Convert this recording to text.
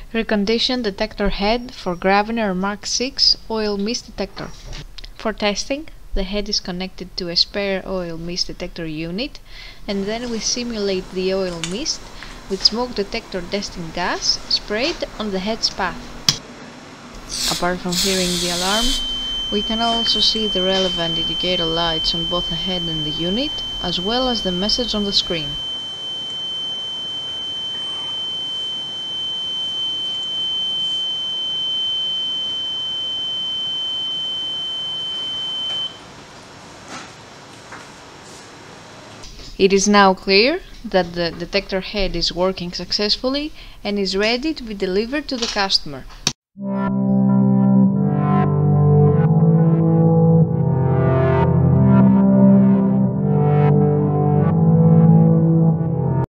Reconditioned detector head for Graviner Mark 6 oil mist detector. For testing, the head is connected to a spare oil mist detector unit, and then we simulate the oil mist with smoke detector destined gas sprayed on the head's path. Apart from hearing the alarm, we can also see the relevant indicator lights on both the head and the unit, as well as the message on the screen. It is now clear that the detector head is working successfully and is ready to be delivered to the customer.